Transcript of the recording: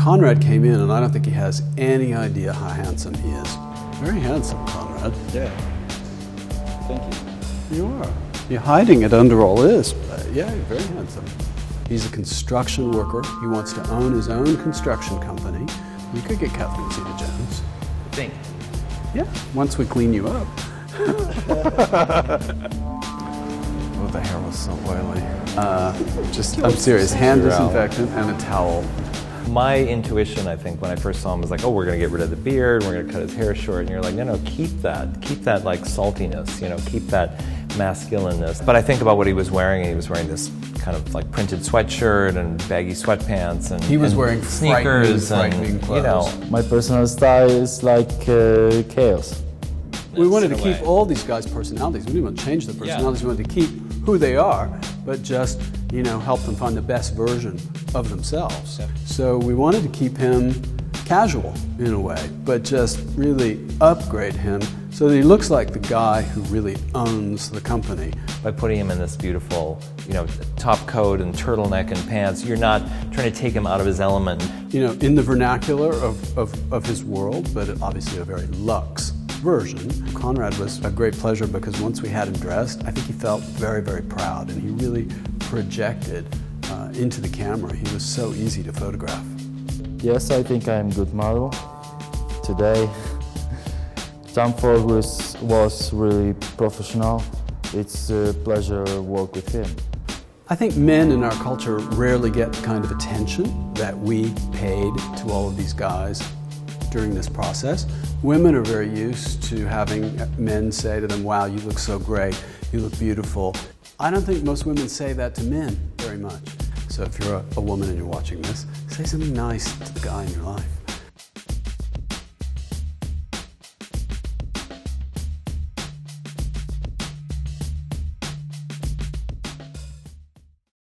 Conrad came in, and I don't think he has any idea how handsome he is. Very handsome, Conrad. Yeah. Thank you. You are. You're hiding it under all this, but yeah, you're very handsome. He's a construction worker. He wants to own his own construction company. You could get Catherine Zeta-Jones. Think. Yeah, once we clean you up. Oh, the hair was so oily. I'm serious, hand disinfectant and a towel. My intuition, I think, when I first saw him was like, oh, we're going to get rid of the beard, we're going to cut his hair short, and you're like, no, keep that like saltiness, you know, keep that masculineness. But I think about what he was wearing, and he was wearing this kind of like printed sweatshirt and baggy sweatpants, and he was wearing sneakers frightening clothes. You know. My personal style is like chaos. We wanted to keep all these guys' personalities. We didn't want to change their personalities. We wanted to keep who they are, but just, you know, help them find the best version of themselves. Yeah. So we wanted to keep him casual in a way, but just really upgrade him so that he looks like the guy who really owns the company. By putting him in this beautiful, you know, top coat and turtleneck and pants, you're not trying to take him out of his element. You know, in the vernacular of his world, but obviously a very luxe version. Conrad was a great pleasure because once we had him dressed, I think he felt very, very proud, and he really projected into the camera. He was so easy to photograph. Yes, I think I'm a good model. Today, Tom Ford was really professional. It's a pleasure to work with him. I think men in our culture rarely get the kind of attention that we paid to all of these guys during this process. Women are very used to having men say to them, wow, you look so great, you look beautiful. I don't think most women say that to men very much. So if you're a woman and you're watching this, say something nice to the guy in your life.